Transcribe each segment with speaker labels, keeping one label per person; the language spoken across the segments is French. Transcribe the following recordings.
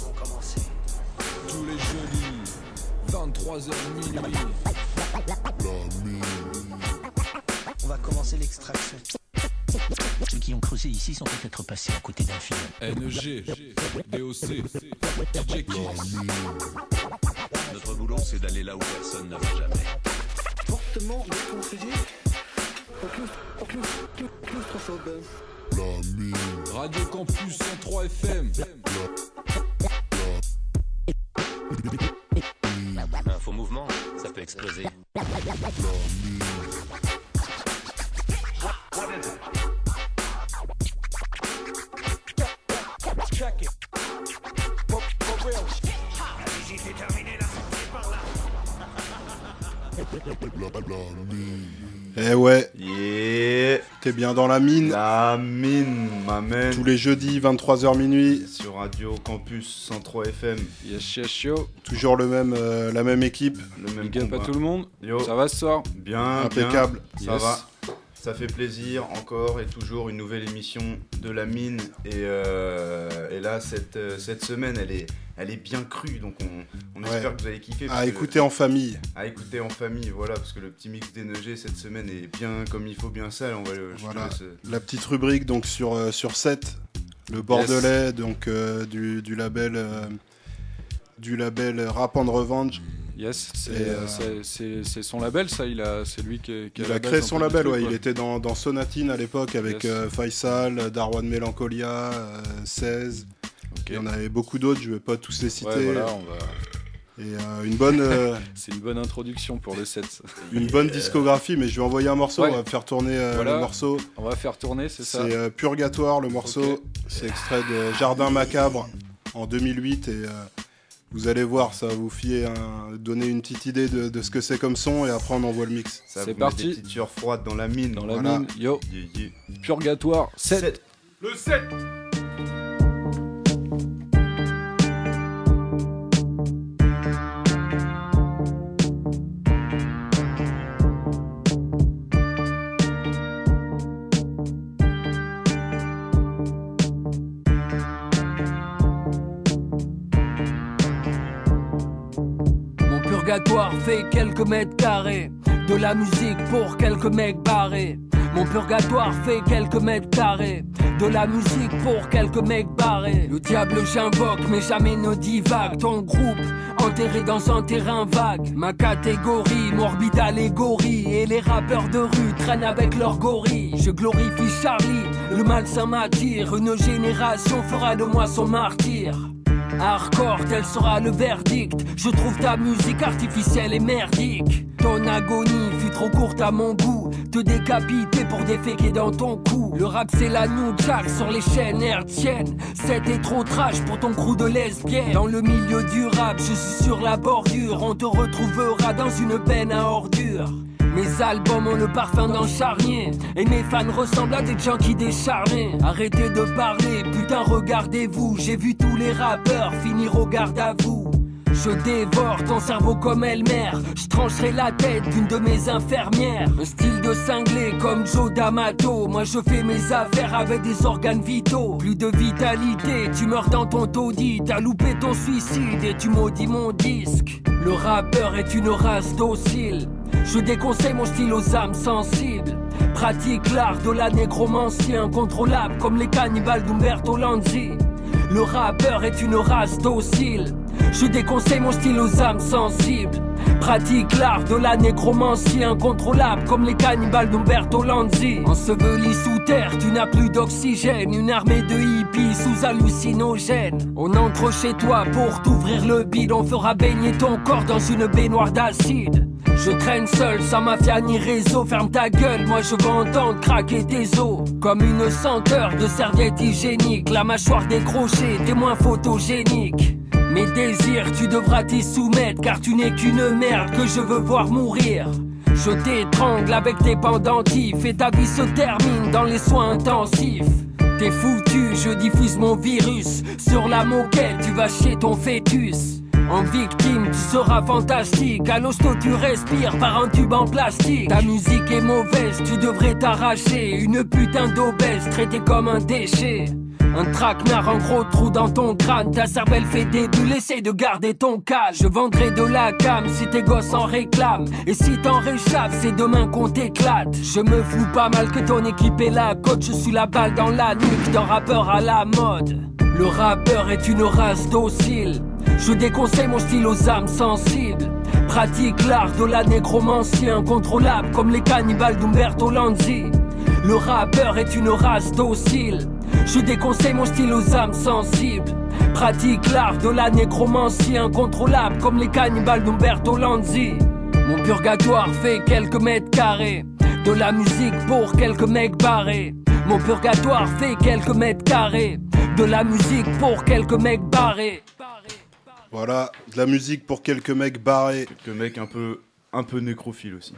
Speaker 1: vont commencer.
Speaker 2: Tous les jeudis, 23h minuit.
Speaker 1: On va commencer l'extraction.
Speaker 3: Ceux qui ont creusé ici sont peut-être passés à côté d'un film.
Speaker 2: NG, DOC, DJ Kiss.
Speaker 4: Notre boulot, c'est d'aller là où personne ne va jamais.
Speaker 1: Fortement déconseillé. Claustrophobe.
Speaker 2: Radio Campus 103 FM.
Speaker 4: Un faux mouvement, ça peut exploser.
Speaker 1: Check it. For real.
Speaker 5: La visite est terminée, la sortie par là.
Speaker 6: Eh ouais,
Speaker 7: Yeah,
Speaker 6: t'es bien dans la mine.
Speaker 7: la mine, ma man.
Speaker 6: Tous les jeudis, 23h minuit.
Speaker 7: Sur Radio Campus 103 FM,
Speaker 8: Yes, yes, yo.
Speaker 6: Toujours la même équipe.
Speaker 7: le même
Speaker 8: Big up à
Speaker 7: combat.
Speaker 8: tout le monde.
Speaker 7: Yo,
Speaker 8: Ça va ce soir?
Speaker 7: bien,
Speaker 6: Impeccable.
Speaker 7: bien, ça
Speaker 8: Yes.
Speaker 7: va. Ça fait plaisir, encore et toujours une nouvelle émission de la mine. Et là, cette semaine, elle est bien crue, donc on
Speaker 6: Ouais.
Speaker 7: espère que vous allez kiffer.
Speaker 6: À
Speaker 7: parce que-
Speaker 6: écouter en famille.
Speaker 7: à écouter en famille, voilà, parce que le petit mix d'NG cette semaine est bien comme il faut, bien sale. On va je te
Speaker 6: Voilà.
Speaker 7: laisse,
Speaker 6: La petite rubrique donc sur 7, le Bordelais, donc du label Rap and Revenge.
Speaker 8: Yes,
Speaker 6: Et,
Speaker 8: c'est son label, ça. C'est lui qui
Speaker 6: Il
Speaker 8: la
Speaker 6: a
Speaker 8: base
Speaker 6: créé
Speaker 8: un
Speaker 6: son
Speaker 8: peu du
Speaker 6: label,
Speaker 8: truc,
Speaker 6: ouais.
Speaker 8: quoi.
Speaker 6: Il était dans Sonatine à l'époque avec
Speaker 8: Yes.
Speaker 6: Faisal, Darwan Melancholia, 16.
Speaker 8: Ok.
Speaker 6: Il y en avait beaucoup d'autres, je vais pas tous les citer.
Speaker 8: Ouais, voilà, on va...
Speaker 6: Et une bonne,
Speaker 8: C'est une bonne introduction pour le set. ça.
Speaker 6: une bonne discographie, mais je vais envoyer un morceau,
Speaker 8: Ouais.
Speaker 6: on va faire tourner
Speaker 8: Voilà.
Speaker 6: le morceau.
Speaker 8: On va faire tourner, c'est ça?
Speaker 6: C'est Purgatoire, le morceau.
Speaker 8: Ok.
Speaker 6: C'est extrait de Jardin Macabre en 2008 et vous allez voir, ça va vous donner une petite idée de ce que c'est comme son et après on envoie le mix.
Speaker 7: ça
Speaker 8: c'est
Speaker 7: vous met
Speaker 8: parti.
Speaker 7: des petites sueurs froides dans la mine.
Speaker 8: Dans la
Speaker 6: Voilà.
Speaker 8: mine, yo,
Speaker 7: Yeah, yeah.
Speaker 8: Purgatoire, 7.
Speaker 5: Le 7.
Speaker 9: Mon purgatoire fait quelques mètres carrés, de la musique pour quelques mecs barrés. Mon purgatoire fait quelques mètres carrés, de la musique pour quelques mecs barrés. Le diable j'invoque mais jamais ne divague. Ton groupe enterré dans un terrain vague. Ma catégorie, morbide allégorie. Et les rappeurs de rue traînent avec leurs gorilles. Je glorifie Charlie, le malsain m'attire. Une génération fera de moi son martyr. Hardcore, tel sera le verdict. Je trouve ta musique artificielle et merdique. Ton agonie fut trop courte à mon goût. Te décapiter pour déféquer dans ton cou. Le rap c'est la new jack sur les chaînes hertziennes. C'était trop trash pour ton crew de lesbiennes. Dans le milieu du rap, je suis sur la bordure. On te retrouvera dans une benne à ordures. Mes albums ont le parfum d'un charnier. Et mes fans ressemblent à des junkies décharnés. Arrêtez de parler, putain regardez-vous. J'ai vu tous les rappeurs finir au garde à vous. Je dévore ton cerveau comme Elmer. Je trancherai la tête d'une de mes infirmières. Un style de cinglé comme Joe D'Amato. Moi je fais mes affaires avec des organes vitaux. Plus de vitalité, tu meurs dans ton taudis. T'as loupé ton suicide et tu maudis mon disque. Le rappeur est une race docile. Je déconseille mon style aux âmes sensibles. Pratique l'art de la négromancie, incontrôlable comme les cannibales d'Umberto Lanzi. Le rappeur est une race docile. Je déconseille mon style aux âmes sensibles. Pratique l'art de la négromancie, incontrôlable comme les cannibales d'Umberto Lanzi. Enseveli sous terre, tu n'as plus d'oxygène. Une armée de hippies sous hallucinogène. On entre chez toi pour t'ouvrir le bide. On fera baigner ton corps dans une baignoire d'acide. Je traîne seul, sans mafia ni réseau. Ferme ta gueule, moi je veux entendre craquer tes os. Comme une senteur de serviette hygiénique. La mâchoire décrochée, témoin photogénique. Mes désirs, tu devras t'y soumettre. Car tu n'es qu'une merde que je veux voir mourir. Je t'étrangle avec tes pendentifs. Et ta vie se termine dans les soins intensifs. T'es foutu, je diffuse mon virus. Sur la moquette, tu vas chier ton fœtus. En victime, tu seras fantastique. À l'hosto, tu respires par un tube en plastique. Ta musique est mauvaise, tu devrais t'arracher. Une putain d'obèse traitée comme un déchet. Un traquenard, un gros trou dans ton crâne. Ta cervelle fait des bulles, essaye de garder ton calme. Je vendrai de la cam si tes gosses en réclament. Et si t'en réchappes, c'est demain qu'on t'éclate. Je me fous pas mal que ton équipe est la côte. Je suis la balle dans la nuque d'un rappeur à la mode. Le rappeur est une race docile. Je déconseille mon style aux âmes sensibles. Pratique l'art de la nécromancie, incontrôlable comme les cannibales d'Umberto Lanzi. Le rappeur est une race docile. Je déconseille mon style aux âmes sensibles. Pratique l'art de la nécromancie, incontrôlable comme les cannibales d'Umberto Lanzi. Mon purgatoire fait quelques mètres carrés. De la musique pour quelques mecs barrés. Mon purgatoire fait quelques mètres carrés. De la musique pour quelques mecs barrés.
Speaker 6: Voilà, de la musique pour quelques mecs barrés.
Speaker 7: Quelques mecs un peu nécrophiles aussi.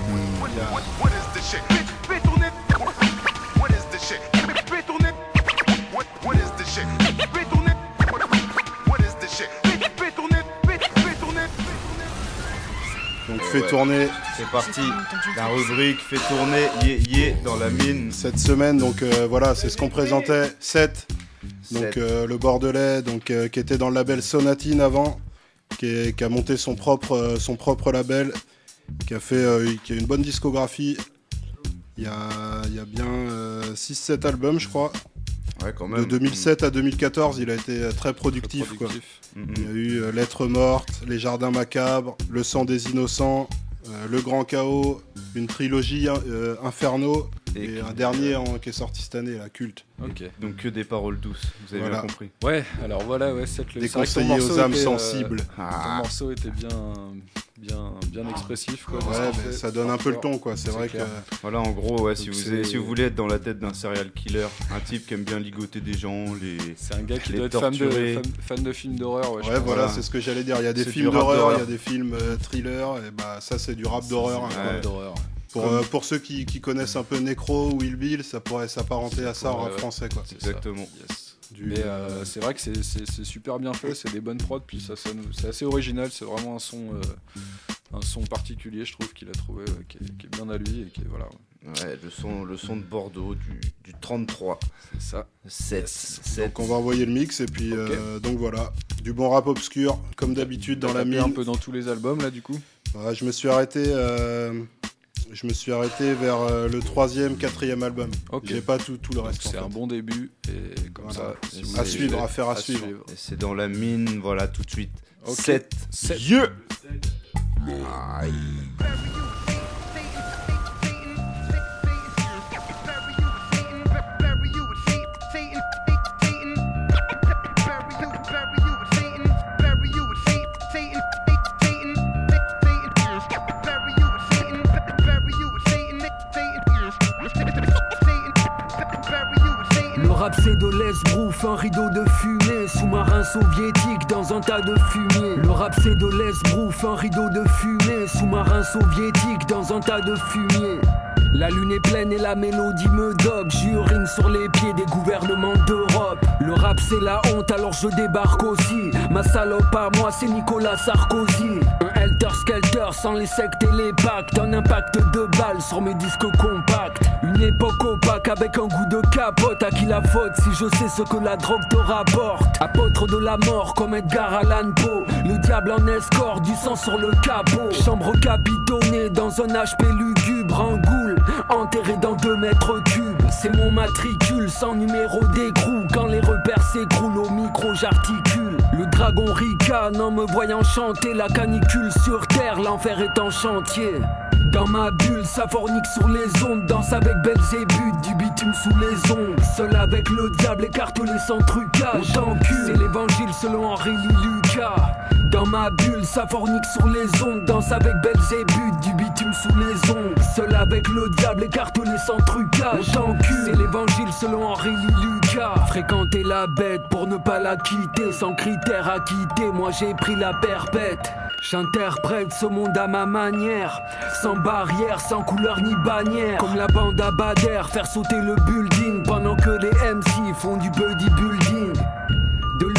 Speaker 6: Donc fais tourner.
Speaker 7: C'est parti, la rubrique fait tourner dans la mine.
Speaker 6: Cette semaine, donc voilà, c'est ce qu'on présentait, 7. Donc le Bordelais, donc qui était dans le label Sonatine avant, qui a monté son propre label, qui a une bonne discographie. Il y a bien 6-7 albums, je crois.
Speaker 7: Ouais, quand même.
Speaker 6: De 2007 à 2014, il a été très productif. Quoi. Il y a eu Lettres mortes, Les jardins macabres, Le sang des innocents, Le grand chaos, une trilogie Inferno et un dernier qui est sorti cette année, la Culte.
Speaker 8: Ok.
Speaker 7: Donc que des paroles douces, vous avez bien compris.
Speaker 8: Ouais, alors voilà, ouais, c'est
Speaker 6: des conseillers aux âmes sensibles.
Speaker 8: Ton morceau était bien expressif, quoi.
Speaker 6: Ouais, mais ça donne un peu le ton, quoi. C'est vrai
Speaker 7: clair.
Speaker 6: que.
Speaker 7: Voilà, en gros, ouais, si vous voulez être dans la tête d'un serial killer, un type qui aime bien ligoter des gens,
Speaker 8: c'est un gars qui doit être fan de films d'horreur.
Speaker 6: Ouais, voilà, c'est ce que j'allais dire. Il y a des films d'horreur, il y a des films thrillers, et bah ça c'est du rap d'horreur. Pour ceux qui connaissent un peu Necro ou Ill Bill, ça pourrait s'apparenter à ça en rap français, quoi.
Speaker 7: Exactement.
Speaker 8: Mais c'est vrai que c'est super bien fait, c'est des bonnes prods, puis ça sonne, c'est assez original, c'est vraiment un son particulier, je trouve, qu'il a trouvé, qui est bien à lui et qui est voilà.
Speaker 7: Ouais, le son de Bordeaux du 33.
Speaker 8: C'est ça.
Speaker 7: 7.
Speaker 6: Donc on va envoyer le mix et puis donc voilà, du bon rap obscur comme d'habitude dans la mine.
Speaker 8: Un peu dans tous les albums là du coup.
Speaker 6: Ouais, je me suis arrêté vers le 3e, 4e album. Okay. J'ai pas tout le reste.
Speaker 8: C'est un bon début et comme
Speaker 6: voilà.
Speaker 8: ça.
Speaker 6: Si à suivre, à faire à suivre.
Speaker 7: Et c'est dans la mine, voilà tout de suite.
Speaker 8: Okay.
Speaker 7: 7. Aïe.
Speaker 9: Le rap c'est de l'esbrouf, un rideau de fumée, sous-marin soviétique dans un tas de fumier. Le rap c'est de l'esbrouf, un rideau de fumée, sous-marin soviétique dans un tas de fumier. La lune est pleine et la mélodie me dope. J'urine sur les pieds des gouvernements d'Europe. Le rap c'est la honte alors je débarque aussi. Ma salope à moi c'est Nicolas Sarkozy. Un helter-skelter sans les sectes et les pactes. Un impact de balles sur mes disques compacts. Une époque opaque avec un goût de capote. À qui la faute si je sais ce que la drogue te rapporte. Apôtre de la mort comme Edgar Allan Poe. Le diable en escorte, du sang sur le capot. Chambre capitonnée dans un HP lugubre. Un goule enterré dans 2 mètres cubes. C'est mon matricule sans numéro d'écrou. Quand les repères s'écroulent au micro j'articule. Le dragon ricane en me voyant chanter. La canicule sur terre, l'enfer est en chantier. Dans ma bulle, ça fornique sur les ondes. Danse avec Belzébuth, du bitume sous les ongles. Seul avec le diable, écartelé sans trucage. Autant cul, c'est l'évangile selon Henri Lucas. Dans ma bulle, ça fornique sur les ondes. Danse avec Belzébuth, du bitume sous les ongles. Seul avec le diable, écartelé sans trucage. Autant cul, c'est l'évangile selon Henri Lucas. Fréquenter la bête pour ne pas la quitter. Sans critère à quitter, moi j'ai pris la perpète. J'interprète ce monde à ma manière, sans barrière, sans couleur ni bannière. Comme la bande à Bader, faire sauter le building pendant que les MC font du bodybuilding. De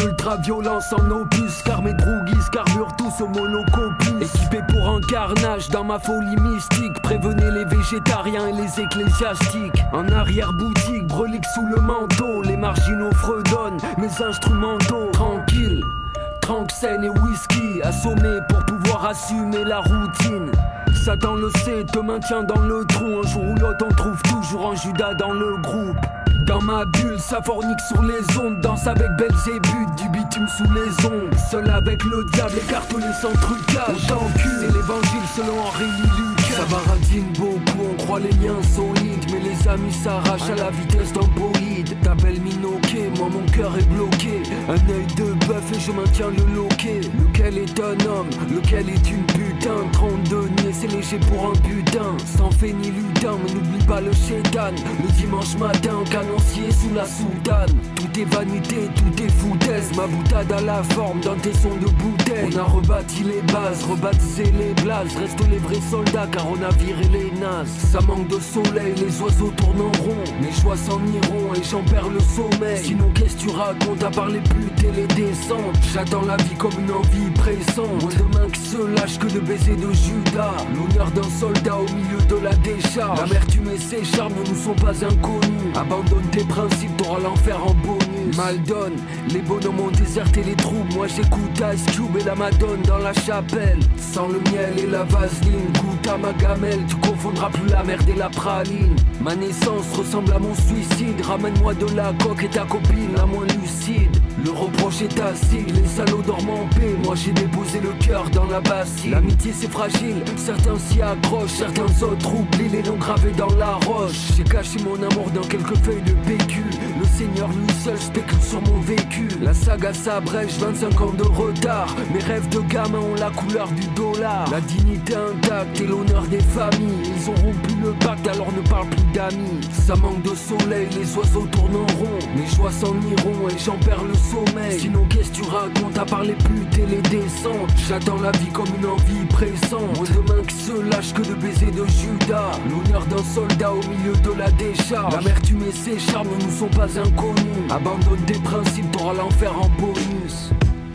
Speaker 9: d'ultra-violence en opus, car mes droguis carburent tous au monocopus. Équipé pour un carnage dans ma folie mystique, prévenez les végétariens et les ecclésiastiques. En arrière-boutique, brelique sous le manteau, les marginaux fredonnent mes instrumentaux. Tranquille, tranxène et whisky, assommé pour pouvoir assumer la routine. Satan le sait, te maintient dans le trou. Un jour ou l'autre on trouve toujours un Judas dans le groupe. Dans ma bulle, ça fornique sur les ondes. Danse avec Belzébuth, du bitume sous les ondes. Seul avec le diable, écartelé sans trucage. On t'encule, c'est l'évangile selon Henri Lucas. Ça baratine beaucoup, on croit les liens solides, mais les amis s'arrachent à la vitesse d'un bolide. T'appelles Minoquet, moi mon cœur est bloqué. Un œil de bœuf et je maintiens le loquet. Lequel est un homme, lequel est une putain. 32 niais, c'est léger pour un putain. Sans fait ni lutin, mais n'oublie pas le chétan. Le dimanche matin, canoncier sous la soutane. Tout est vanité, tout est foutaise. Ma boutade à la forme dans tes sons de bouteille. On a rebâti les bases, rebaptisé les blazes. Reste les vrais soldats car on a viré les nazes. Ça manque de soleil, les oiseaux tournent en rond. Mes choix s'en iront et j'en perds le sommeil. Sinon qu'est-ce que tu racontes à part les putes et les descentes? J'attends la vie comme une envie pressante. Moins de mains qui se lâchent que de baisers de Judas. L'honneur d'un soldat au milieu de la décharge. L'amertume et ses charmes ne nous sont pas inconnus. Abandonne tes principes, t'auras l'enfer en bonus. Mal donne, les bonhommes ont déserté les troupes. Moi j'écoute Ice Cube et la Madone dans la chapelle. Sans le miel et la vaseline, goûte à ma gamelle. Tu confondras plus la merde et la praline. Ma naissance ressemble à mon suicide. Ramène-moi de la coque et ta copine la moins lucide. Le reproche est tacite, les salauds dorment en paix. Moi j'ai déposé le cœur dans la bassine. L'amitié c'est fragile, certains s'y accrochent. Certains autres oublient les noms gravés dans la roche. J'ai caché mon amour dans quelques feuilles de PQ. Le Seigneur lui seul spécule sur mon vécu. La saga s'abrège, 25 ans de retard. Mes rêves de gamin ont la couleur du dollar. La dignité intacte et l'honneur des familles. Ils ont rompu le pacte alors ne parle plus d'amis. Ça manque de soleil, les oiseaux tournent en rond. Mes choix s'en iront et j'en perds le sommeil. Sinon qu'est-ce que tu racontes à part les putes et les descentes? J'attends la vie comme une envie pressante. Moins de mains qui se lâchent que de baisers de Judas. L'honneur d'un soldat au milieu de la décharge. L'amertume et ses charmes ne nous sont pas inconnus. Abandonne tes principes, t'auras l'enfer en bonus.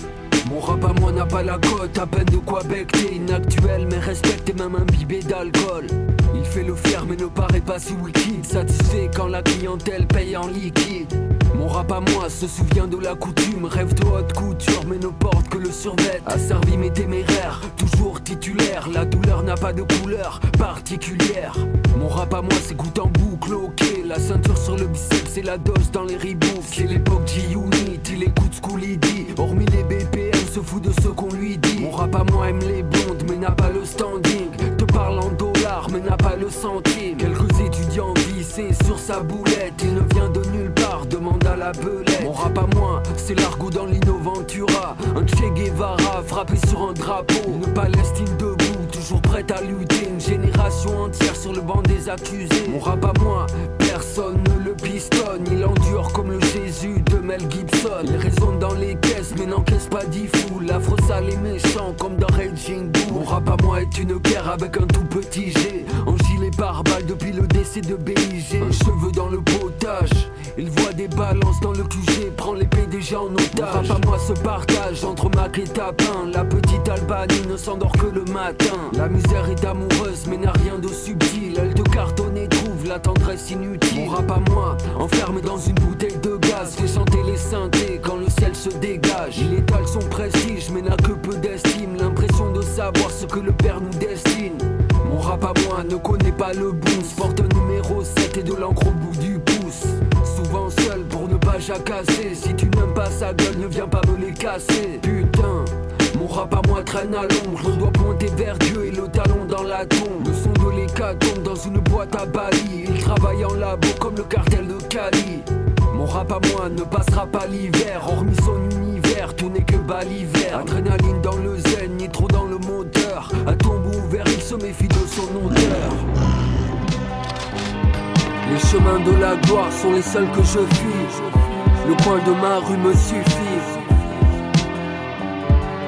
Speaker 9: Mon rap à moi n'a pas la cote, à peine de quoi becter. Inactuel mais respecte et même imbibé d'alcool. Il fait le fier mais ne paraît pas si wicked. Satisfait quand la clientèle paye en liquide. Mon rap à moi se souvient de la coutume. Rêve de haute couture mais ne porte que le survêt. Asservi mais téméraire, toujours titulaire. La douleur n'a pas de couleur particulière. Mon rap à moi s'écoute en boucle, ok. La ceinture sur le biceps et la dose dans les riboufs. C'est l'époque G-Unit, il écoute ce qu'on lui dit. Hormis les BPM, se fout de ce qu'on lui dit. Mon rap à moi aime les blondes mais n'a pas le standing. Te parle en dollars mais n'a pas le centime. Quelques étudiants vissés sur sa boulette. Il ne vient de nulle part, demande à la belette. Mon rap à moi, c'est l'argot dans l'Innoventura. Un Che Guevara frappé sur un drapeau. Une Palestine debout, toujours prête à lutter. Une génération entière sur le banc des accusés. Mon rap à moi, personne ne le pistonne. Il endure comme le Jésus de Mel Gibson. Il résonne dans les caisses mais n'encaisse pas 10 fous. L'afro sale et méchant comme dans Raging Bull. Mon rap à moi est une guerre avec un tout petit G. En gilet pare-balles depuis le décès de BIG. Un cheveu dans le potage, il voit des balances dans le QG. Prend les PDG en otage. Mon rap à moi se partage entre Mac et Tapin. La petite Albanie ne s'endort que le matin. La misère est amoureuse mais n'a rien de subtil. Elle te cartonne et trouve la tendresse inutile. Mon rap à moi, enfermé dans une bouteille de gaz, fait chanter les synthés quand le ciel se dégage. Il étale son prestige mais n'a que peu d'estime. L'impression de savoir ce que le père nous destine. Mon rap à moi ne connaît pas le boost. Porte un numéro 7 et de l'encre au bout du pouce. Souvent seul pour ne pas jacasser. Si tu n'aimes pas sa gueule, ne viens pas me les casser. Putain, mon rap à moi traîne à l'ombre. Je dois pointer vers Dieu et le talon dans la tombe. Le son de l'hécatombe dans une boîte à Bali. Il travaille en labo comme le cartel de Cali. Mon rap à moi ne passera pas l'hiver. Hormis son univers, tout n'est que baliver. Adrénaline dans le zen, nitro dans le moteur. À tombeau ouvert, il se méfie de son odeur. Les chemins de la gloire sont les seuls que je fuis. Le coin de ma rue me suffit. Je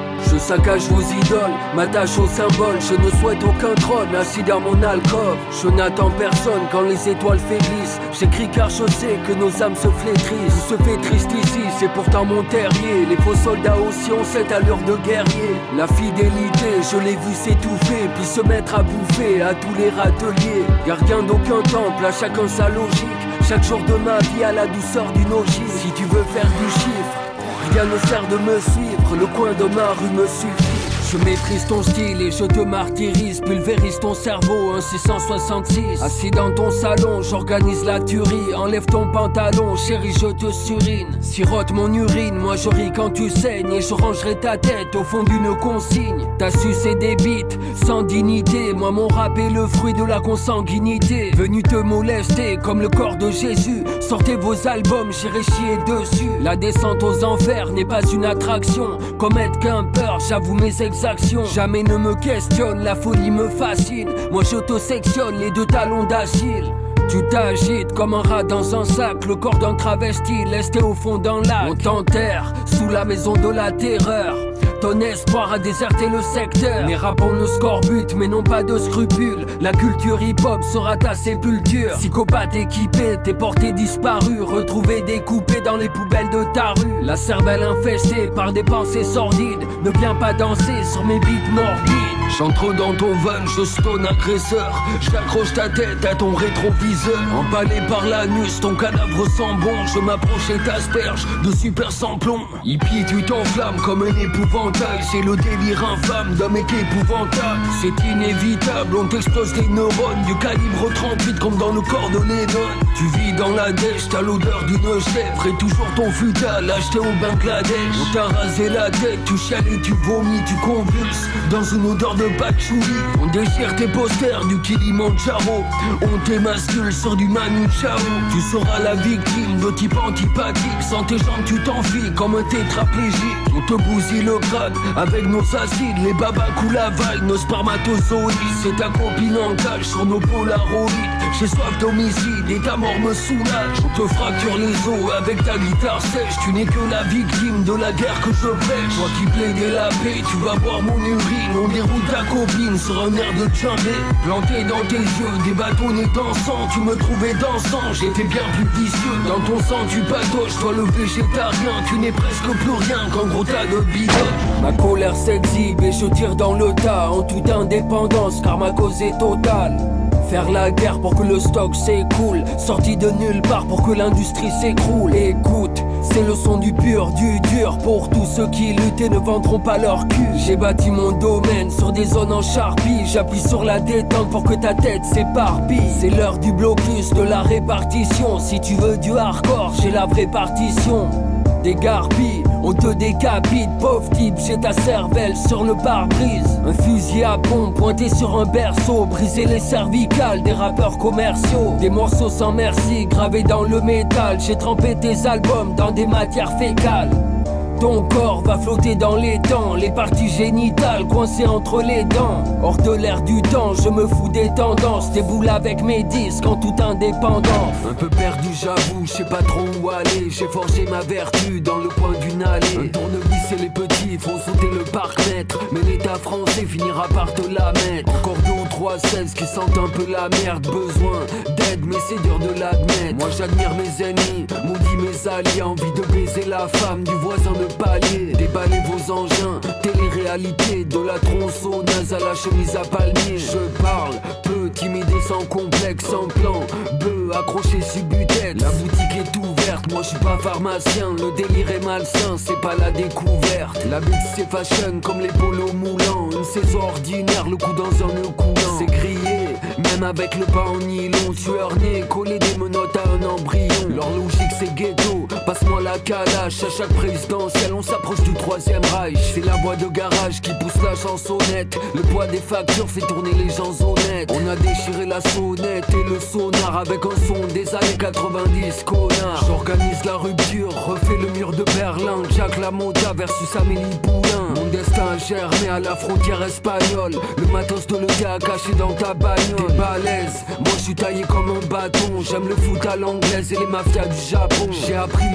Speaker 9: saccage vos idoles, m'attache au symbole. Je ne souhaite aucun trône, assis dans mon alcôve. Je n'attends personne quand les étoiles faiblissent. J'écris car je sais que nos âmes se flétrissent. Tout se fait triste ici, c'est pourtant mon terrier. Les faux soldats aussi ont cette allure de guerrier. La fidélité, je l'ai vu s'étouffer, puis se mettre à bouffer à tous les râteliers. Gardien d'aucun temple, à chacun sa logique. Chaque jour de ma vie à la douceur d'une ogive. Si tu veux faire du chiffre, rien ne sert de me suivre, le coin de ma rue me suffit. Je maîtrise ton style et je te martyrise, pulvérise ton cerveau, un 666. Assis dans ton salon, j'organise la tuerie. Enlève ton pantalon, chérie, je te surine. Sirote mon urine, moi je ris quand tu saignes. Et je rangerai ta tête au fond d'une consigne. T'as sucé des bites, sans dignité. Moi mon rap est le fruit de la consanguinité. Venu te molester comme le corps de Jésus. Sortez vos albums, j'irai chier dessus. La descente aux enfers n'est pas une attraction. Comète qu'un peur, j'avoue mes exactions. Jamais ne me questionne, la folie me fascine. Moi je te sectionne les deux talons d'Achille. Tu t'agites comme un rat dans un sac, le corps d'un travesti lesté au fond d'un lac. On t'enterre sous la maison de la terreur. Ton espoir a déserté le secteur. Mes rappons ne scorbutent mais n'ont pas de scrupules. La culture hip-hop sera ta sépulture. Psychopathe équipé, tes portées disparues. Retrouvés découpés dans les poubelles de ta rue. La cervelle infestée par des pensées sordides. Ne viens pas danser sur mes beats morbides. J'entre dans ton van, je stone agresseur. J'accroche ta tête à ton rétroviseur. Emballé par l'anus, ton cadavre sent bon. Je m'approche et t'asperge de super sans plomb. Hippie, tu t'enflammes comme un épouvantail. C'est le délire infâme d'un mec épouvantable. C'est inévitable, on t'explose les neurones. Du calibre 38 comme dans le corps de Lennon. Tu vis dans la dèche, t'as l'odeur d'une chèvre. Et toujours ton futal acheté au Bangladesh. On t'a rasé la tête, tu chiales et tu vomis. Tu convulses dans une odeur de patchouli. On déchire tes posters du Kilimanjaro. On t'émascule sur du Manu Chao. Tu seras la victime de types antipathiques. Sans tes jambes tu t'enfuis comme un tétraplégique. On te bousille le crâne avec nos acides. Les babas coulent la vague, nos spermatozoïdes. C'est ta copine en cage sur nos polaroïdes. J'ai soif d'homicide et ta mort me soulage. On te fracture les os avec ta guitare sèche. Tu n'es que la victime de la guerre que je prêche. Toi qui plaidais la paix, tu vas boire mon urine. On déroule ta copine sur un air de Tchambé. Planté dans tes yeux, des bâtonnets dansants. Tu me trouvais dansant, j'étais bien plus vicieux. Dans ton sang tu patoches, toi le végétarien. Tu n'es presque plus rien qu'un gros tas de bidons. Ma colère s'exhibe et je tire dans le tas. En toute indépendance car ma cause est totale. Faire la guerre pour que le stock s'écoule. Sorti de nulle part pour que l'industrie s'écroule. Écoute, c'est le son du pur, du dur. Pour tous ceux qui luttent et ne vendront pas leur cul. J'ai bâti mon domaine sur des zones en charpie. J'appuie sur la détente pour que ta tête s'éparpille. C'est l'heure du blocus, de la répartition. Si tu veux du hardcore, j'ai la vraie partition. Des garpilles, on te décapite, pauvre type, j'ai ta cervelle sur le pare-brise. Un fusil à pompe pointé sur un berceau, briser les cervicales des rappeurs commerciaux. Des morceaux sans merci gravés dans le métal, j'ai trempé tes albums dans des matières fécales. Ton corps va flotter dans les temps, les parties génitales coincées entre les dents. Hors de l'air du temps, je me fous des tendances. Déboule avec mes disques en toute indépendance. Un peu perdu j'avoue, je sais pas trop où aller. J'ai forgé ma vertu dans le coin d'une allée. Un tournevis et les petits font sauter le parc-mètre. Mais l'état français finira par te la mettre. Encore 2 ou 3 16 qui sentent un peu la merde. Besoin d'aide mais c'est dur de l'admettre. Moi j'admire mes ennemis, maudit mes alliés. Envie de baiser la femme du voisin de palier. Déballez vos engins, télé-réalité. De la tronçonneuse à la chemise à palmier. Je parle peu, timide et sans complexe. Sans plan, bœuf accroché sur butette. La boutique est ouverte, moi je suis pas pharmacien. Le délire est malsain, c'est pas la découverte. La bite c'est fashion comme les polos moulants. Une saison ordinaire, le coup dans un nœud coulant. C'est grillé, même avec le pas en nylon. Tueur né, collé des menottes à un embryon. Leur logique c'est ghetto, passe-moi la calache. À chaque présidentielle on s'approche du 3ème Reich. C'est la voix de garage qui pousse la chansonnette. Le poids des factures fait tourner les gens honnêtes. On a déchiré la sonnette et le sonar avec un son des années 90, connard. J'organise la rupture, refais le mur de Berlin. Jack LaMotta versus Amélie Poulain. Mon destin a germé à la frontière espagnole. Le matos de l'ETA caché dans ta bagnole. T'es balèze, moi je suis taillé comme un bâton. J'aime le foot à l'anglaise et les mafias du Japon. J'ai appris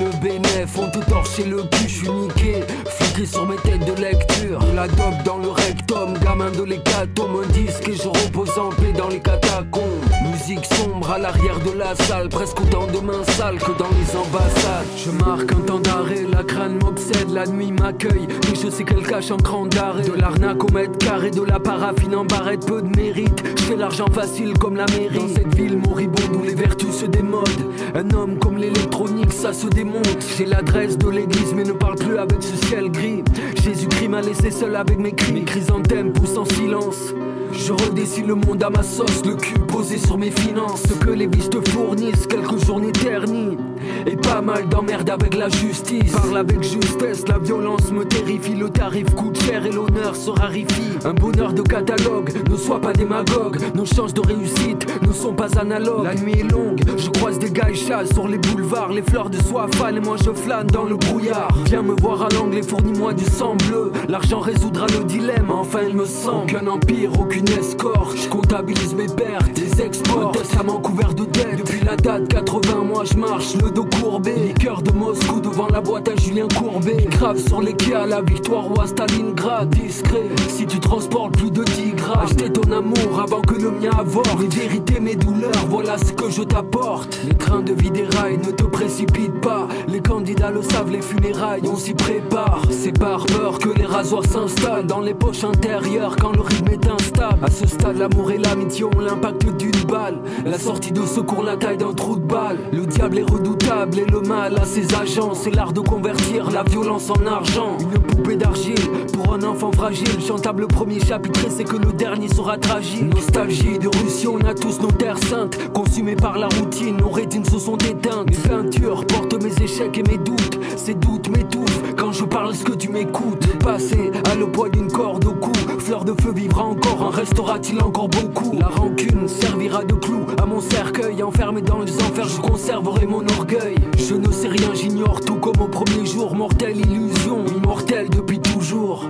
Speaker 9: le bénéf, on te torchait le cul, je suis niqué. Fliqué sur mes têtes de lecture. De la dope dans le rectum, gamin de l'hécatome. Un disque et je repose en paix dans les catacombes. Musique sombre à l'arrière de la salle, presque autant de mains sales que dans les ambassades. Je marque un temps d'arrêt, la crâne m'obsède, la nuit m'accueille. Mais je sais qu'elle cache un cran d'arrêt. De l'arnaque au mètre carré, de la paraffine en barrette, peu de mérite. Je fais l'argent facile comme la mairie. Dans cette ville moribonde où les vertus se démodent, un homme comme l'électronique, ça se démonte. J'ai l'adresse de l'église mais ne parle plus avec ce ciel gris. Jésus-Christ m'a laissé seul avec mes cris. Mes chrysanthèmes poussent en silence. Je redessine le monde à ma sauce, le cul posé sur mes finances. Ce que les biches te fournissent, quelques journées ternies. Et pas mal d'emmerde avec la justice. Parle avec justesse, la violence me terrifie. Le tarif coûte cher et l'honneur se raréfie. Un bonheur de catalogue, ne sois pas démagogue. Nos chances de réussite ne sont pas analogues. La nuit est longue, je croise des geishas sur les boulevards. Les fleurs de soie fanent et moi je flâne dans le brouillard. Viens me voir à l'angle et fournis-moi du sang bleu. L'argent résoudra le dilemme, enfin il me semble. Aucun empire, aucune escorte. Je comptabilise mes pertes, des exports. Un testament couvert de dettes. Depuis la date 80, moi je marche le dos courbé. Liqueur de Moscou devant la boîte à Julien Courbet. Grave sur les quais à la Victoire ou à Stalingrad. Discret, si tu transportes plus de 10 grammes. Acheter ton amour avant que le mien avorte. Mes vérités, mes douleurs, voilà ce que je t'apporte. Les trains de vie des rails, ne te précipite pas. Les candidats le savent, les funérailles, on s'y prépare. C'est par peur que les rasoirs s'installent dans les poches intérieures quand le rythme est instable. À ce stade, l'amour et l'amitié ont l'impact d'une balle. La sortie de secours, la taille d'un trou de balle. Le diable est redoutable et le mal a ses agents. C'est l'art de convertir la violence en argent. Une poupée d'argile pour un enfant fragile. Chantable le premier chapitre, c'est que le dernier sera tragique. Nostalgie de Russie, on a tous nos terres saintes. Consumées par la routine, nos rétines se sont éteintes. Mes peintures portent mes échecs et mes doutes. Ces doutes m'étouffent quand je parle, est-ce que tu m'écoutes? Le passé a le poids d'une corde au cou. Fleur de feu vivra encore, en restera-t-il encore beaucoup? La rancune servira de clou à mon cercueil. Enfermé dans les enfers, je conserverai mon orgueil. Je ne sais rien, j'ignore tout comme au premier jour. Mortelle illusion, immortelle depuis toujours.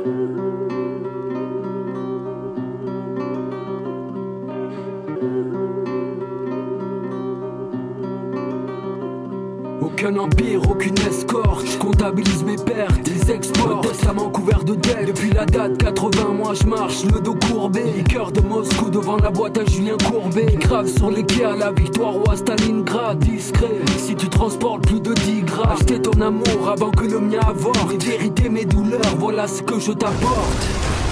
Speaker 9: Aucun empire, aucune escorte. Je comptabilise mes pertes, des exports. Un testament couvert de dettes. Depuis la date 80, moi je marche le dos courbé. Liqueur de Moscou devant la boîte à Julien Courbet. Grave sur les quais à la Victoire ou à Stalingrad. Discret, si tu transportes plus de 10 grammes. Acheter ton amour avant que le mien avorte. Mes vérités, mes douleurs, voilà ce que je t'apporte.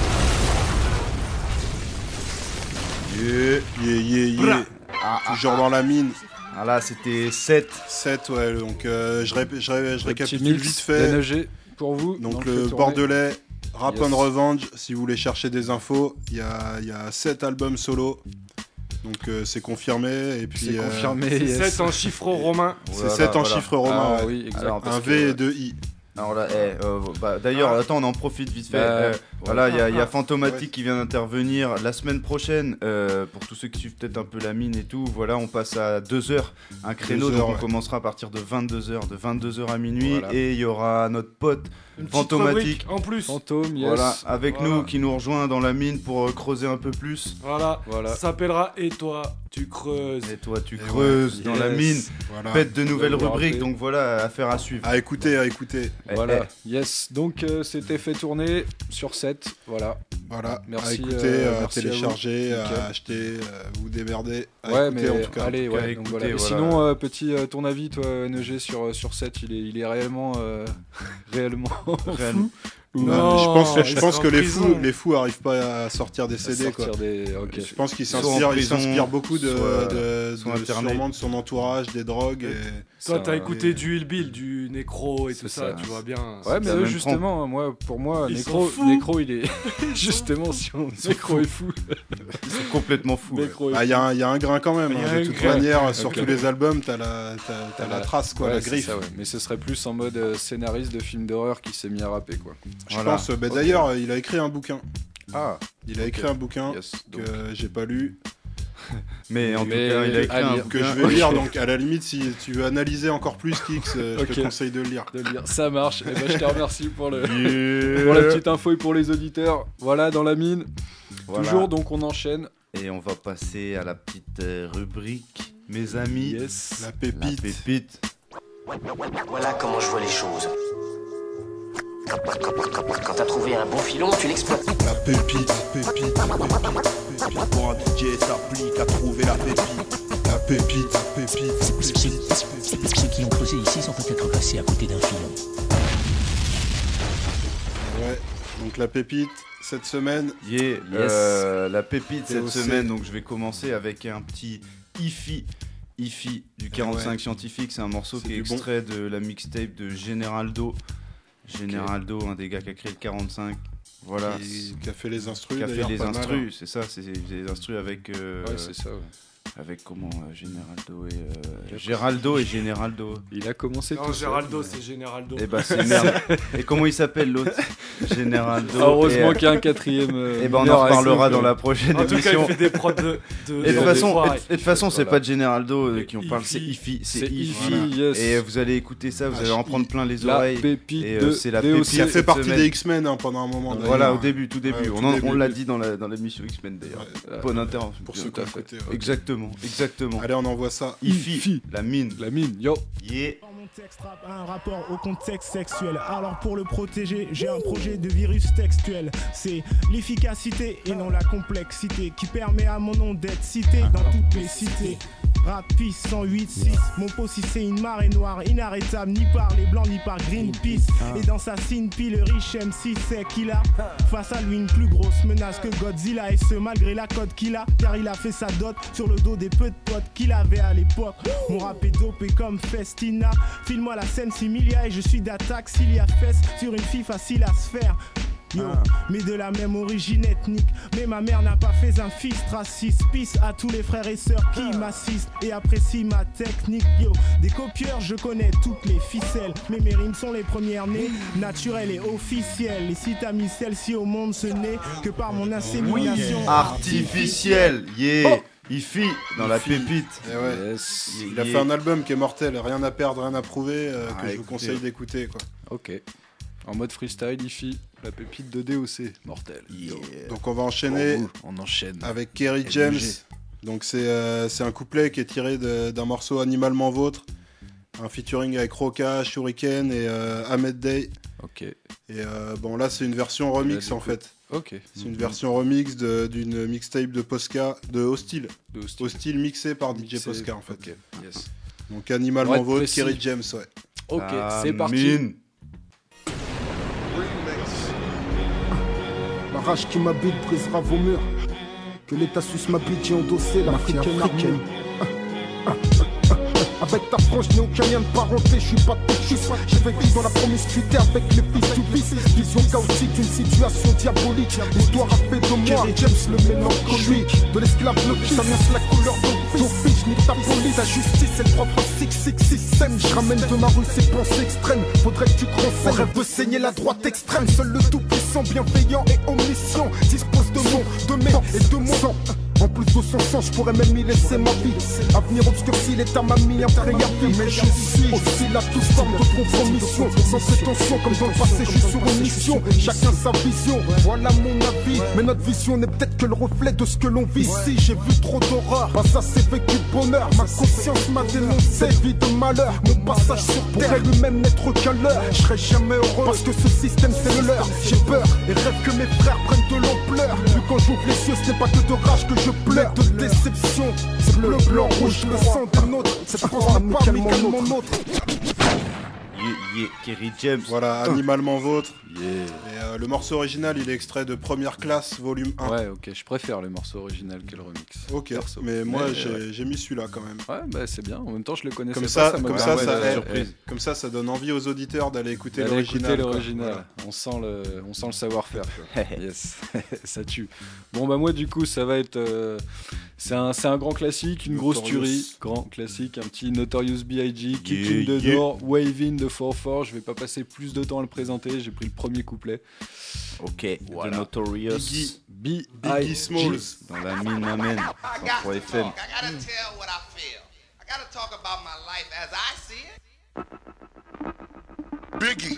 Speaker 6: Yeah. Toujours dans la mine.
Speaker 7: Ah là, c'était 7.
Speaker 6: 7, ouais, donc je récapitule vite fait.
Speaker 8: NEG pour vous.
Speaker 6: Donc le Bordelais, Rap and Revenge, si vous voulez chercher des infos, il y a 7 albums solo. Donc c'est confirmé. Et puis,
Speaker 8: c'est confirmé.
Speaker 10: C'est 7 en chiffres romains.
Speaker 6: C'est 7 en chiffres romains.
Speaker 8: Ah, oui, exact.
Speaker 6: Un V et 2 I.
Speaker 7: Alors là, d'ailleurs, attends, on en profite vite fait. Voilà, il y a Fantomatique qui vient d'intervenir la semaine prochaine. Pour tous ceux qui suivent peut-être un peu la mine et tout, voilà, on passe à 2h, un créneau, donc on commencera à partir de 22h, de 22h à minuit, voilà. Et il y aura notre pote Fantomatique
Speaker 10: en plus.
Speaker 8: Fantôme, yes.
Speaker 7: Voilà, avec nous, qui nous rejoint dans la mine pour creuser un peu plus.
Speaker 10: Voilà. Ça s'appellera Et toi, tu creuses.
Speaker 7: Et toi, tu creuses dans la mine.
Speaker 6: Voilà.
Speaker 7: Bête de nouvelles rubriques, donc voilà, affaire à suivre.
Speaker 6: À écouter.
Speaker 8: Voilà, yes. Donc c'était fait tourner sur 7. Voilà.
Speaker 6: Merci, à écouter, à télécharger, à acheter, vous démerder.
Speaker 8: Ouais, mais
Speaker 6: en tout cas.
Speaker 8: allez, ouais.
Speaker 7: Écouter,
Speaker 8: voilà.
Speaker 7: voilà.
Speaker 8: Sinon, petit ton avis, toi, NEG, sur 7, il est réellement fou.
Speaker 6: Non, je pense que les fous arrivent pas à sortir des CD, quoi.
Speaker 8: Okay.
Speaker 6: Je pense qu'ils s'inspirent beaucoup sûrement de son entourage, des drogues.
Speaker 10: Toi, t'as écouté du Hillbill, du Necro et tout ça, tu vois bien.
Speaker 8: Ouais, mais eux, justement, pour moi, Necro, il est justement, Necro est fou.
Speaker 7: Ils sont complètement fous.
Speaker 6: Il y a un grain quand même. De toute manière, sur tous les albums, t'as la trace, quoi, la griffe.
Speaker 8: Mais ce serait plus en mode scénariste de film d'horreur qui s'est mis à rapper, quoi.
Speaker 6: Je pense, d'ailleurs, il a écrit un bouquin.
Speaker 8: Il
Speaker 6: a écrit un bouquin que j'ai pas lu.
Speaker 7: Mais en tout cas, il a écrit un
Speaker 6: que je vais lire. Donc, à la limite, si tu veux analyser encore plus Kix, je te conseille de le lire.
Speaker 8: Ça marche. Et je te remercie pour la petite info et pour les auditeurs. Voilà, dans la mine. Voilà. Toujours, donc on enchaîne.
Speaker 7: Et on va passer à la petite rubrique, mes amis.
Speaker 6: La pépite.
Speaker 11: Voilà comment je vois les choses. Quand t'as trouvé un bon filon, tu l'exploites.
Speaker 12: La pépite. Pour un DJ s'applique à trouver la pépite. La pépite.
Speaker 3: Ceux qui ont creusé ici sont peut-être passés à côté d'un filon.
Speaker 6: Ouais, donc la pépite cette semaine.
Speaker 7: La pépite cette semaine, donc je vais commencer avec un petit Ifi du 45 Scientifique. C'est un morceau qui est extrait de la mixtape de Generaldo. Generaldo, un des gars qui a créé le 45. Voilà.
Speaker 6: Qui a fait les instrus.
Speaker 7: Qui a fait les instrus, c'est ça, c'est des instrus avec.
Speaker 8: Ouais, c'est ça, ouais.
Speaker 7: Avec Geraldo et Generaldo.
Speaker 8: Il a commencé tout seul.
Speaker 10: Geraldo, c'est Generaldo.
Speaker 7: Et bah c'est merde. Et comment il s'appelle l'autre? Generaldo.
Speaker 8: Heureusement qu'il y a un quatrième.
Speaker 7: Et ben on en reparlera dans la prochaine émission.
Speaker 10: En tout cas, il fait des prods de
Speaker 7: Et de toute façon, c'est pas de Generaldo qui on parle, c'est Ifi. C'est Ifi.
Speaker 8: Yes.
Speaker 7: Et vous allez écouter ça, vous allez en prendre plein les oreilles.
Speaker 6: C'est la pépite qui a fait partie des X-Men pendant un moment.
Speaker 7: Voilà, au début, tout début. On l'a dit dans l'émission X-Men d'ailleurs. Bonne intervention.
Speaker 6: Pour ceux qui ont écouté.
Speaker 7: Exactement.
Speaker 6: Allez, on envoie ça.
Speaker 7: Ifi, la mine,
Speaker 8: yo.
Speaker 7: Yeah.
Speaker 13: Mon texte rap a un rapport au contexte sexuel. Alors pour le protéger, j'ai un projet de virus textuel. C'est l'efficacité et non la complexité qui permet à mon nom d'être cité dans toutes mes cités. Rapis 108.6, mon poste c'est une marée noire inarrêtable ni par les blancs ni par Greenpeace. Et dans sa synpi le riche MC sait qu'il a face à lui une plus grosse menace que Godzilla. Et ce malgré la cote qu'il a, car il a fait sa dot sur le dos des peu de potes qu'il avait à l'époque. Mon rap est dopé comme Festina. File-moi la scène similia et je suis d'attaque s'il y a fesse sur une fille facile à se faire. Yo, mais de la même origine ethnique. Mais ma mère n'a pas fait un fils raciste. Peace à tous les frères et sœurs qui m'assistent et apprécient ma technique. Yo, des copieurs, je connais toutes les ficelles. Mais mes rimes sont les premières nées, naturelles et officielles. Et si t'as mis celle-ci au monde, ce n'est que par mon insémination
Speaker 7: artificielle. Yeah. Ifi dans la pépite.
Speaker 6: Il a fait un album qui est mortel, rien à perdre, rien à prouver, que je vous conseille d'écouter quoi.
Speaker 8: Ok. En mode freestyle, Ifi, la pépite de DOC, mortel.
Speaker 6: Yeah. Donc on va enchaîner.
Speaker 8: On enchaîne
Speaker 6: avec Kerry James. Donc c'est un couplet qui est tiré d'un morceau Animalement Vôtre, un featuring avec Roca, Shuriken et Ahmed Day.
Speaker 8: Ok.
Speaker 6: Et bon là c'est une version remix en fait.
Speaker 8: Ok.
Speaker 6: C'est une version remix d'une mixtape de Posca, de Hostile. Hostile mixé par DJ Posca en fait.
Speaker 8: Ok. Yes.
Speaker 6: Donc Animalement Vôtre, Kerry James, ouais.
Speaker 8: Ok, c'est parti.
Speaker 14: La rage qui m'habite brisera vos murs. Que l'état suisse m'habite, j'ai endossé l'Africaine armée. Avec ta frange, je n'ai aucun lien de parenté, je suis pas techiste. J'ai vécu dans la promiscuité avec les fils du vice. Vision chaotique, une situation diabolique. L'histoire a fait de moi James le mélancolique. De l'esclave le Samiens la couleur d'office, ni ta police. La justice, c'est le propre 666 système. Je ramène de ma rue ces pensées extrêmes. Faudrait que tu te renseignes. On rêve de saigner la droite extrême. Seul le tout-puissant, bienveillant et omniscient dispose de mon, de mes et de mon sang. En plus de son sang, je pourrais même y laisser ma vie. Avenir obscurci, l'état m'a mis un préavis. Mais je suis aussi là toute forme de compromission. Sans prétention, comme dans le passé, je suis sur une mission. Chacun sa vision, voilà mon avis. Mais notre vision n'est peut-être que le reflet de ce que l'on vit. Ici, j'ai vu trop d'horreur, pas ça c'est vécu de bonheur. Ma conscience m'a dénoncé, vie de malheur. Mon passage sur terre pourrait lui-même n'être qu'un leurre. Je serai jamais heureux, parce que ce système c'est le leur. J'ai peur et rêve que mes frères prennent de l'ampleur. Plus quand j'ouvre les yeux, ce n'est pas que de rage que je pleure, de déception. C'est bleu, blanc, rouge, le sang d'un autre. Cette France n'est pas amicalement nôtre.
Speaker 7: Kerry James.
Speaker 6: Voilà, Animalement Vôtre. Et le morceau original, il est extrait de Première Classe, volume 1.
Speaker 8: Ouais, ok, je préfère le morceau original que le remix.
Speaker 6: Ok, perso. Mais moi j'ai mis celui-là quand même.
Speaker 8: Ouais, bah c'est bien, en même temps je le connaissais
Speaker 6: comme
Speaker 8: pas.
Speaker 6: Comme ça donne envie aux auditeurs d'aller écouter l'original.
Speaker 8: Voilà. On sent le savoir-faire. Yes, ça tue. Bon bah moi du coup ça va être... c'est un grand classique, une grosse tuerie. Grand classique, un petit Notorious B.I.G. Kick in the door, Wave in the 4-4. Je vais pas passer plus de temps à le présenter, j'ai pris le premier couplet.
Speaker 7: Ok, voilà. The Notorious
Speaker 6: Biggie Smalls.
Speaker 7: Dans la mine m'amène. Sur FM.
Speaker 15: I gotta tell what I feel. I gotta talk about my life as I see it.
Speaker 12: Biggie.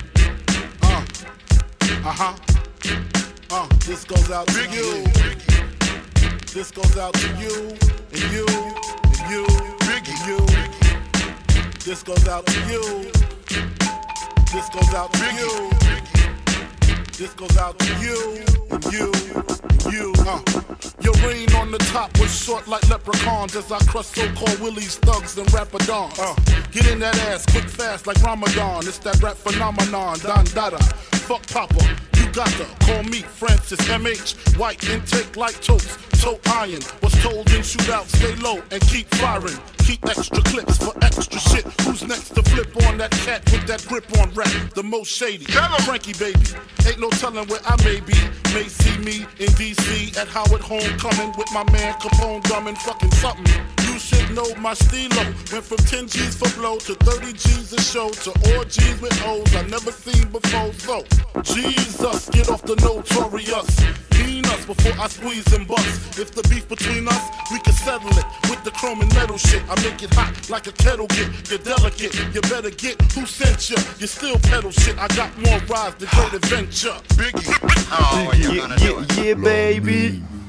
Speaker 12: This goes out to you. This goes out to you and you and you and you.
Speaker 16: This goes out to you. This goes out to you. This goes out to you, and you, and you. Your reign on the top was short like leprechauns as I crush so-called willies, thugs, and rapadons. Get in that ass quick, fast like Ramadan. It's that rap phenomenon, Don Dada. Fuck Papa, you got to call me Francis MH. White intake like toast, toe iron. Was told in shootout, stay low and keep firing. Keep extra clips for extra shit. Who's next to flip on that cat with that grip on rap? The most shady. Frankie baby, ain't no telling where I may be. May see me in DC at Howard Homecoming with my man Capone drumming fucking something. You should know my stilo. Went from 10 G's for blow to 30 G's a show to all G's with O's I never seen before. So, Jesus, get off the notorious. Clean us before I squeeze and bust. If the beef between us, we can settle it with the chrome and metal shit. I make it hot like a kettle get. You're delicate, you better get who sent you. You still pedal shit. I got more rides than Great Adventure. Biggie,
Speaker 7: yeah, baby.